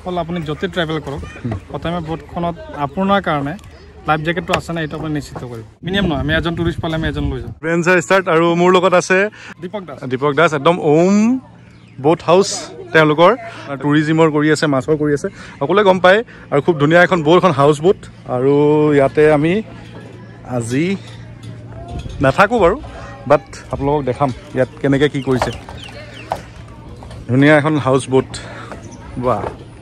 হল আপুনি যতে ট্ৰেভেল কৰক প্ৰথমে বোটখনত আপোনাৰ কাৰণে লাইফ জ্যাকেটটো আছে না এটা আপুনি নিশ্চিত কৰিব মিনিমাম নহয় আমি এজন টুৰিষ্ট পালে আমি এজন লৈ যাম ব্ৰেঞ্চাৰ ষ্টাৰ্ট আৰু মোৰ লগত আছে দীপক দাস একদম ওম বোট হাউচ তেওঁলোকৰ টুৰিজিমৰ কৰি আছে মাছৰ কৰি আছে সকলোৱে গম পায় আৰু খুব ধুনীয়া এখন বোট এখন হাউচ বোট আৰু ইয়াতে আমি আজি নাথাকো বাৰু বাট আপোনালোকক দেখাম ইয়াত কেনেকৈ কি কৰিছে ধুনীয়া এখন হাউচ বোট বাহ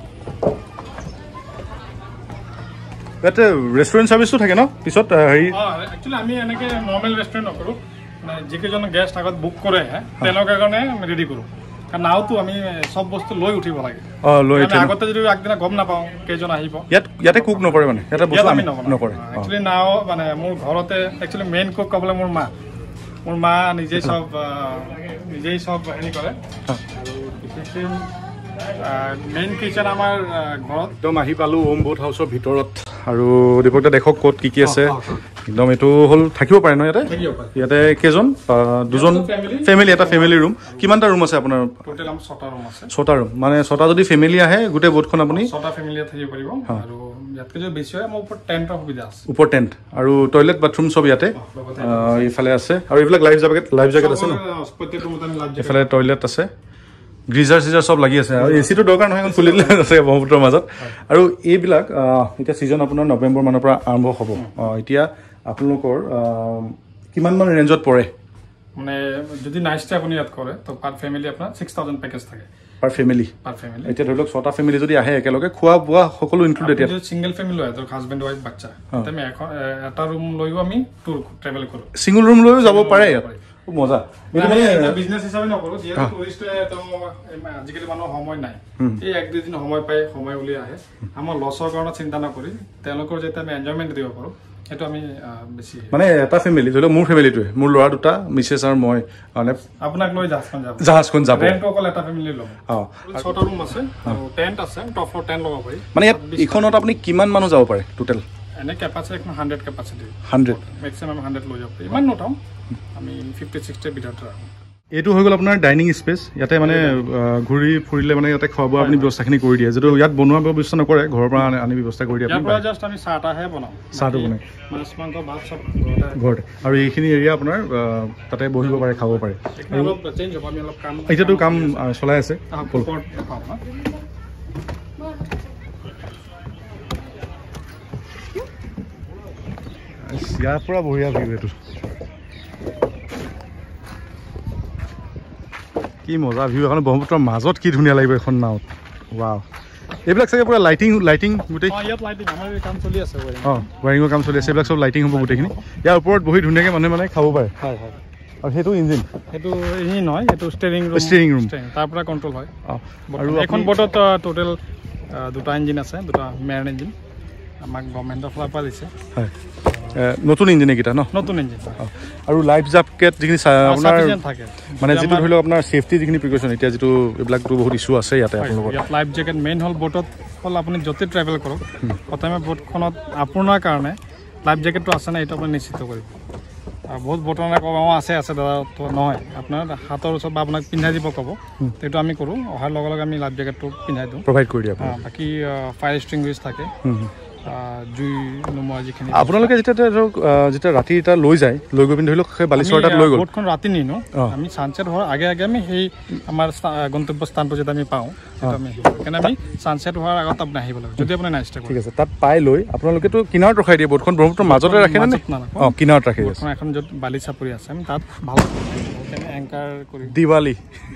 ইয়াতে ৰেষ্টুৰেণ্ট চাৰ্ভিচটো থাকে ন পিছত হেৰি একচুৱেলি আমি এনেকৈ নৰ্মেল ৰেষ্টুৰেণ্ট নকৰোঁ মানে যিকেইজন গেষ্ট আগত বুক কৰে তেওঁলোকৰ কাৰণে আমি ৰেডি কৰোঁ কাৰণ নাওতো আমি সব বস্তু লৈ উঠিব লাগে আগতে যদি আগদিনা গম নাপাওঁ কেইজন আহিব ইয়াতে কুক নকৰে মানে ইয়াতে বস্তু আমি নকৰে একচুৱেলি নাও মানে মোৰ ঘৰতে একচুৱেলি মেইন কুক ক'বলৈ মোৰ মা নিজেই চব হেৰি কৰে বিশেষকৈ মেইন কিচেন আমাৰ ঘৰত একদম আহি পালোঁ ওম বোট হাউচৰ ভিতৰত আৰু দীপক দা দেখক ক'ত কি আছে একদম এইটো হ'ল থাকিব পাৰে ন ইয়াতে কেইজন দুজন ফেমিলি এটা ফেমিলি ৰুম কিমানটা ৰুম আছে আপোনাৰ টোটেল 6টা ৰুম আছে 6টা ৰুম মানে 6টা যদি ফেমিলি আহে গোটেই বোটখন আপুনি 6টা ফেমিলি থাকিব পাৰিব আৰু ইয়াতকৈ যদি বেছি হয় মোৰ ওপৰত টেণ্টৰ সুবিধা আছে ওপৰ টেণ্ট আৰু টয়লেট বাথৰুম চব ইয়াতে এইফালে আছে আৰু এইবিলাক লাইফ জেকেট আছে ন এইফালে টয়লেট আছে গ্ৰিজাৰ চিজাৰ সব লাগি আছে আৰু এচিটো দৰকাৰ নহয় এখন খুলি দিলে আছে ব্ৰহ্মপুত্ৰৰ মাজত আৰু এইবিলাক এতিয়া ছিজন আপোনাৰ নৱেম্বৰ মানৰ পৰা আৰম্ভ হ'ব এতিয়া আপোনালোকৰ কিমান মান ৰেঞ্জত পৰে মানে যদি নাইট ষ্টে আপুনি ইয়াত কৰে তো পাৰ ফেমিলি আপোনাৰ 6000 পেকেজ থাকে পাৰ ফেমিলি এতিয়া ধৰি লওক 6টা ফেমিলি যদি আহে একেলগে খোৱা বোৱা সকলো ইনক্লুডেড যদি সিংগল ফেমিলি হয় তো হাজবেণ্ড ওয়াইফ বাচ্চা তেমে এখন এটা ৰুম লৈও আমি টুৰ ট্ৰেভেল কৰোঁ সিঙ্গল ৰুম লৈও যাব পাৰে ইয়াত খুব মজা বিজনেছ হিচাপে নকৰোঁ যিহেতু টুৰিষ্টে আজিকালি মানুহৰ সময় নাই এই এক দুদিন সময় পাই সময় উলিয়াই আহে আমাৰ লছৰ কাৰণে চিন্তা নকৰি তেওঁলোকৰ যেতিয়া আমি এনজয়মেণ্ট দিব পাৰোঁ সেইটো আমি বেছি মানে এটা ফেমিলি ধৰি লওক মোৰ ফেমিলিটোৱে মোৰ ল'ৰা দুটা মিছেছ আৰু মই মানে আপোনাক লৈ জাহাজখন যাব ৰেণ্ট অকল এটা ফেমিলি ল'ব 6টা ৰুম আছে আৰু টেণ্ট আছে টপ ফ্লোৰ টেণ্ট ল'ব পাৰি মানে ইয়াত ইখনত আপুনি কিমান মানুহ যাব পাৰে টোটেল এনে কেপাচিটি এখন 100 কেপাচিটি 100 মেক্সিমাম 100 লৈ যাব পাৰি ইমান নটাও আমি 50-60 ভিতৰত ৰাখোঁ এইটো হৈ গ'ল আপোনাৰ ডাইনিং স্পেচ ইয়াতে মানে ঘূৰি ফুৰিলে মানে ইয়াতে খোৱা বোৱা আপুনি ব্যৱস্থাখিনি কৰি দিয়ে যিটো ইয়াত বনোৱা ব্যৱস্থা নকৰে ঘৰৰ পৰা আনি ব্যৱস্থা কৰি দিয়ে আপুনি জাষ্ট আমি চাহটাহে বনাওঁ চাহটো বনাই মাছ মাংস ভাত চব ঘৰতে আৰু এইখিনি এৰিয়া আপোনাৰ তাতে বহিব পাৰে খাব পাৰে অলপ চেঞ্জ হ'ব আমি অলপ কাম এতিয়াতো কাম চলাই আছে ইয়াৰ পৰা বঢ়িয়া ভিউ এইটো কি মজা ভিউ এখন ব্ৰহ্মপুত্ৰৰ মাজত কি ধুনীয়া লাগিব এখন নাওত ৱাও এইবিলাক চাগে পুৰা লাইটিং গোটেই ইয়াত লাইটিং আমাৰ কাম চলি আছে ৱাৰিঙৰ কাম চলি আছে এইবিলাক চব লাইটিং হ'ব গোটেইখিনি ইয়াৰ ওপৰত বহি ধুনীয়াকৈ মানুহে খাব পাৰে আৰু সেইটো ইঞ্জিন নহয় এইটো ষ্টেৰিং ৰুম তাৰ পৰা কণ্ট্ৰল হয় আৰু এখন বোটত টোটেল 2টা ইঞ্জিন আছে 2টা মেইন ইঞ্জিন আমাক গভৰ্ণমেণ্টৰ ফালৰ পৰা দিছে হয় নতুন ইঞ্জিন এইকেইটা ন নতুন ইঞ্জিন আৰু লাইফ জ্যাকেট যিখিনি আপোনাৰ মানে যিটো ধৰি লওক আপোনাৰ সেফটি যিখিনি প্ৰিকশ্যন এতিয়া যিটো এইবিলাকতো বহুত ইছ্যু আছে ইয়াতে আপোনালোকৰ লাইফ জ্যাকেট মেইন হ'ল বোটত হ'ল আপুনি য'তে ট্ৰেভেল কৰক প্ৰথমে বোটখনত আপোনাৰ কাৰণে লাইফ জ্যাকেটটো আছে না এইটো আপুনি নিশ্চিত কৰিব বহুত বোটৰ আছে দাদা তো নহয় আপোনাৰ হাতৰ ওচৰত বা আপোনাক পিন্ধাই দিব ক'ব সেইটো আমি কৰোঁ অহাৰ লগে লগে আমি লাইফ জ্যাকেটটো পিন্ধাই দিওঁ প্ৰভাইড কৰি দিওঁ বাকী ফায়াৰ এক্সটিংগুইছ থাকে জুই নুমুৱা যিখিনি আপোনালোকে যেতিয়া ৰাতি এটা লৈ গৈ পিনি ধৰি লওক সেই বালিচৰ তাত লৈ গ'ল বোটখন ৰাতি নিনো আমি ছানছেট হোৱাৰ আগে আমি সেই আমাৰ গন্তব্য স্থানটো যেতিয়া আমি পাওঁ সেইকাৰণে আমি ছানছেট হোৱাৰ আগত আপুনি আহিব লাগিব যদি আপুনি নাইট ষ্টে কৰে ঠিক আছে তাত পাই লৈ আপোনালোকেতো কিনাৰত ৰখাই দিয়ে বোটখন ব্ৰহ্মপুত্ৰৰ মাজতে ৰাখে নে কিনাৰত ৰাখে এখন য'ত বালি চাপৰি আছে আমি তাত ভাল এংকাৰ কৰি দিৱালী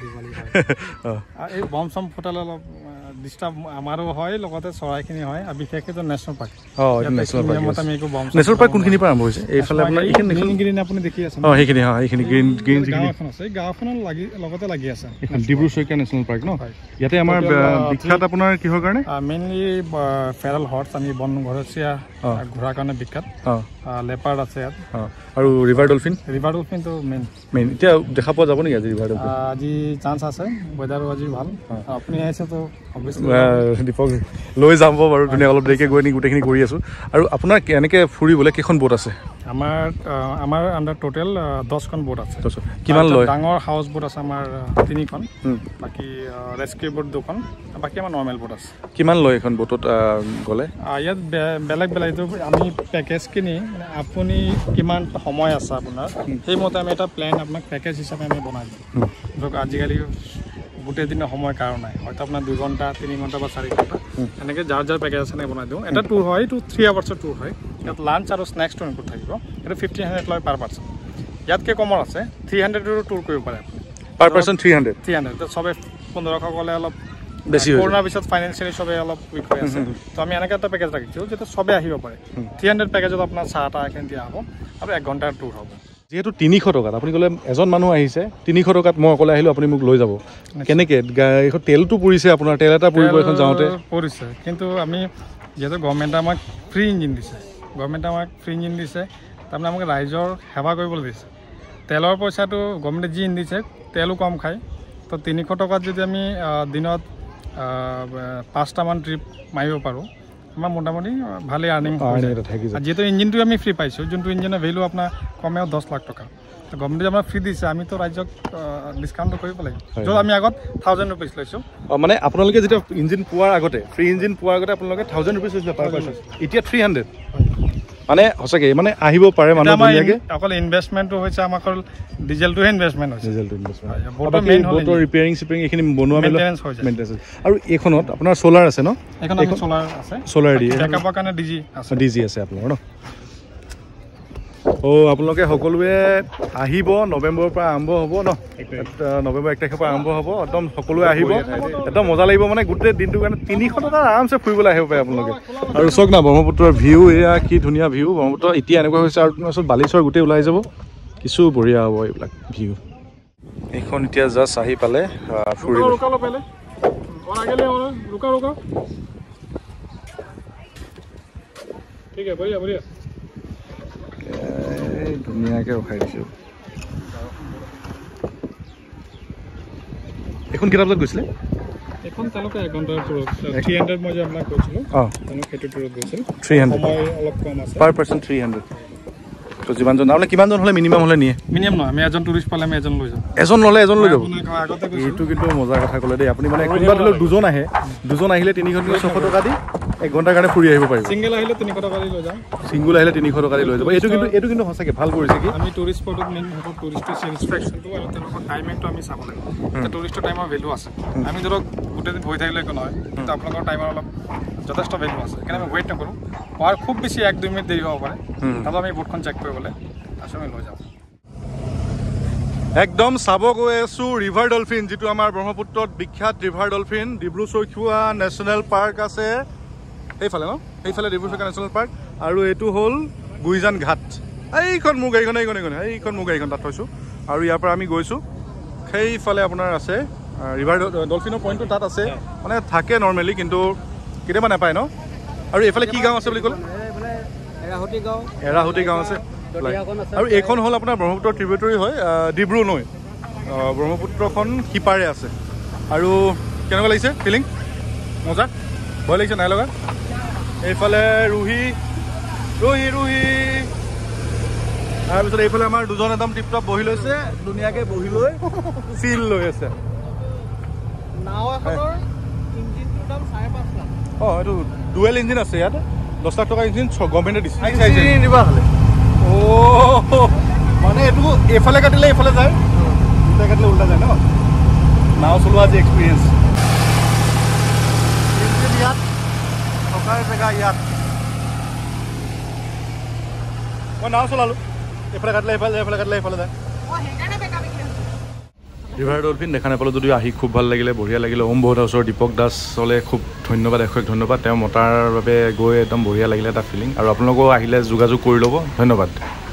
এই বম চম ফুটালে অলপ ডিষ্টাৰ্ব আমাৰো হয় লগতে চৰাইখিনি হয় আৰু বিশেষকৈ নেশ্যনেল পাৰ্ক নেশ্যনেল পাৰ্ক কোনখিনিৰ পৰা আৰম্ভ হৈছে এইফালে আপোনাৰ গ্ৰীণ আপুনি দেখি আছে সেইখিনি গ্ৰীণ গাঁওখন আছে গাঁওখনৰ লগতে লাগি আছে ডিব্ৰু চৈখোৱা নেশ্যনেল পাৰ্ক ন ইয়াতে আমাৰ বিখ্যাত আপোনাৰ কিহৰ কাৰণে মেইনলি ফেৰাল হৰ্চ আমি বন ঘৰচীয়া ঘোঁৰাৰ কাৰণে বিখ্যাত লেপাৰ্ড আছে ইয়াত আৰু ৰিভাৰ ডলফিনটো মেইন এতিয়া দেখা পোৱা যাব নেকি আজি ৰিভাৰ ডলফিন আজি চান্স আছে ৱেডাৰো আজি ভাল আপুনি আহিছে তো দীপক লৈ যাব বাৰু ধুনীয়া অলপ দেৰিকৈ গৈ নি গোটেইখিনি কৰি আছোঁ আৰু আপোনাৰ এনেকৈ ফুৰিবলৈ কেইখন বোট আছে আমাৰ আণ্ডাৰ টোটেল 10খন বোট আছে কিমান লয় ডাঙৰ হাউচ বোট আছে আমাৰ 3খন বাকী ৰেস্কিউ বোট 2খন বাকী আমাৰ নৰ্মেল বোট আছে কিমান লয় এখন বোটত গ'লে ইয়াত বেলেগ আমি পেকেজ কিনি মানে আপুনি কিমান সময় আছে আপোনাৰ সেইমতে আমি এটা প্লেন আপোনাক পেকেজ হিচাপে আমি বনাই দিওঁ ধৰক আজিকালি গোটেই দিনৰ সময় কাৰণ নাই হয়তো আপোনাৰ 2 ঘণ্টা 3 ঘণ্টা বা 4 ঘণ্টা এনেকৈ যাৰ পেকেজ আছে এনেকৈ বনাই দিওঁ এটা টুৰ হয় এইটো 3 আৱাৰ্ছৰ টুৰ হয় ইয়াত লাঞ্চ আৰু স্নেক্সটো ইনক্লুড থাকিব এইটো 1500 লয় পাৰ পাৰ্চন ইয়াতকৈ কমৰ আছে 300ৰো টুৰ কৰিব পাৰে আপুনি পাৰ পাৰ্চন 300 চবে 1500 গ'লে অলপ বেছি কৰোণাৰ পিছত ফাইনেন্সিয়েলি চবে অলপ উইক হৈ আছে তো আমি এনেকৈ এটা পেকেজ ৰাখিছোঁ যাতে চবে আহিব পাৰে 300 পেকেজত আপোনাৰ চাহ তাহখিনি দিয়া হ'ব আৰু 1 ঘণ্টাৰ টুৰ হ'ব যেহেতু 300 টকাত আপুনি ক'লে এজন মানুহ আহিছে 300 টকাত মই অকলে আহিলোঁ আপুনি মোক লৈ যাব কেনেকৈ এখন তেলটো পৰিছে আপোনাৰ তেল এটা পৰিব এখন যাওঁতে পৰিছে কিন্তু আমি যিহেতু গভৰ্ণমেণ্টে আমাক ফ্ৰী ইঞ্জিন দিছে তাৰমানে আমাক ৰাইজৰ সেৱা কৰিবলৈ দিছে তেলৰ পইচাটো গভৰ্ণমেণ্টে যি দিছে তেলো কম খায় তো 300 টকাত যদি আমি দিনত 5টামান ট্ৰিপ মাৰিব পাৰোঁ আমাৰ মোটামুটি ভালেই আৰ্নিং যিহেতু ইঞ্জিনটো আমি ফ্ৰী পাইছোঁ যোনটো ইঞ্জিনৰ ভেলু আপোনাৰ কমেও 10 লাখ টকা তো গভৰ্ণমেণ্টে আমাক ফ্ৰী দিছে আমিতো ৰাইজক ডিছকাউণ্টটো কৰিব লাগিব য'ত আমি আগত 1000 ৰুপিজ লৈছোঁ মানে আপোনালোকে যেতিয়া ইঞ্জিন পোৱাৰ আগতে ফ্ৰী ইঞ্জিন পোৱাৰ আগতে আপোনালোকে 1000 ৰুপিজ লৈছিলে পাৰ পাৰ্চন এতিয়া 300 মানে সঁচাকৈ মানে আহিব পাৰে মানুহ ধুনীয়াকৈ অকল ইনভেষ্টমেণ্টটো হৈছে আমাৰ অকল ডিজেলটোহে ইনভেষ্টমেণ্ট হৈছে বটৰ ৰিপেয়াৰিং চিপেয়াৰিং এইখিনি বনোৱা মেইনটেনেঞ্চ আৰু এইখনত আপোনাৰ চ'লাৰ আছে ন এইখন চ'লাৰ আছে চ'লাৰ দি বেকআপৰ কাৰণে ডিজি আছে আপোনাৰ ন আপোনালোকে সকলোৱে আহিব নৱেম্বৰৰ পৰা আৰম্ভ হ'ব ন নৱেম্বৰ 1 তাৰিখৰ পৰা আৰম্ভ হ'ব একদম সকলোৱে আহিব একদম মজা লাগিব মানে গোটেই দিনটোৰ কাৰণে 300 টকা আৰামছে ফুৰিবলৈ আহিব পাৰে আপোনালোকে আৰু চাওক না ব্ৰহ্মপুত্ৰৰ ভিউ এয়া কি ধুনীয়া ভিউ ব্ৰহ্মপুত্ৰ এতিয়া এনেকুৱা হৈছে আৰু তাৰপিছত বালিচৰ গোটেই ওলাই যাব কিছু বঢ়িয়া হ'ব এইবিলাক ভিউ এইখন এতিয়া জাষ্ট আহি পালে ফুৰিব ধুনীয়াকৈ ৰখাই দিছোঁ এখন কেইটা বজাত গৈছিলে এখন তেওঁলোকে 1 ঘণ্টাৰ টুৰত 300 মই যে আপোনাক কৈছিলোঁ তেওঁলোক সেইটো টুৰত গৈছিল 300 সময় অলপ কম আছে পাৰ পাৰ্চন 300 তো যিমানজন আপুনি কিমানজন হ'লে মিনিমাম হ'লে নিয়ে মিনিমাম নহয় আমি এজন টুৰিষ্ট পালে আমি এজন লৈ যাম এজন ল'লে এজন লৈ যাব এইটো কিন্তু মজাৰ কথা ক'লে দেই আপুনি মানে কোনোবা ধৰি লওক দুজন আহিলে 300 টকা দি 1 ঘণ্টাৰ কাৰণে ফুৰি আহিব পাৰিব ছিংগল আহিলে 300 টকা দি লৈ যাম ছিংগল আহিলে 300 টকা দি লৈ যাব এইটো কিন্তু সঁচাকৈ ভাল কৰিছে কি আমি টুৰিষ্ট স্পটত মেইন টুৰিষ্টৰ ইনষ্ট্ৰাকশ্যনটো আৰু তেওঁলোকৰ টাইমিংটো আমি চাব লাগিব টুৰিষ্টৰ টাইমৰ ভেলু আছে আমি ধৰক গোটেই দিন বহি থাকিলে একো নহয় কিন্তু আপোনালোকৰ টাইমৰ অলপ যথেষ্ট ভেলু আছে সেইকাৰণে আমি ৱেইট নকৰোঁ পোৱাৰ খুব বেছি 1-2 মিনিট দেৰি হ'ব পাৰে তাতো আমি বোটখন চেক কৰিবলৈ তাৰপিছত আমি লৈ যাওঁ একদম চাব গৈ আছোঁ ৰিভাৰ ডলফিন যিটো আমাৰ ব্ৰহ্মপুত্ৰত বিখ্যাত river dolphin Dibru Saikhowa national park আছে সেইফালে ন সেইফালে ডিব্ৰু চৈখোৱা নেশ্যনেল পাৰ্ক আৰু এইটো হ'ল গুইজান ঘাট এইখন মোৰ গাড়ীখন এইখন মোৰ গাড়ীখন তাত থৈছোঁ আৰু ইয়াৰ পৰা আমি গৈছোঁ সেইফালে আপোনাৰ আছে ৰিভাৰ ডলফিনৰ পইণ্টটো তাত আছে মানে থাকে নৰ্মেলি কিন্তু কেতিয়াবা নাপায় ন আৰু এইফালে কি গাঁও আছে বুলি ক'লে এৰাহুতি গাঁও আছে আৰু এইখন হ'ল আপোনাৰ ব্ৰহ্মপুত্ৰ ট্ৰিবিউটৰী হয় ডিব্ৰু নৈ ব্ৰহ্মপুত্ৰখন সিপাৰে আছে আৰু কেনেকুৱা লাগিছে ফিলিং মজা ভয় লাগিছে নাই লগা এইফালে ৰুহি তাৰপিছত এইফালে আমাৰ দুজন একদম টিপটপ বহি লৈছে ধুনীয়াকৈ বহি লৈ ফিল লৈ আছে এইটো ডুৱেল ইঞ্জিন আছে ইয়াত 10 লাখ টকা ইঞ্জিন গভৰ্ণমেণ্টে দিছে মানে এইটো এইফালে কাটিলে এইফালে যায় দুটা কাটিলে উল্টা যায় ন নাও চলোৱা আজি এক্সপিৰিয়েঞ্চ ইয়াত থকাৰ জেগা ইয়াত মই নাও চলালোঁ এইফালে কাটিলে এইফালে কাটিলে এইফালে যায় ৰিভাৰ ডলফিন দেখা নাপালোঁ যদিও আহি খুব ভাল লাগিলে বঢ়িয়া লাগিলে ওম বহুত ওচৰৰ দীপক দাসলৈ খুব ধন্যবাদ ধন্যবাদ তেওঁ মতাৰ বাবে গৈ একদম বঢ়িয়া লাগিলে এটা ফিলিং আৰু আপোনালোকেও আহিলে যোগাযোগ কৰি ল'ব ধন্যবাদ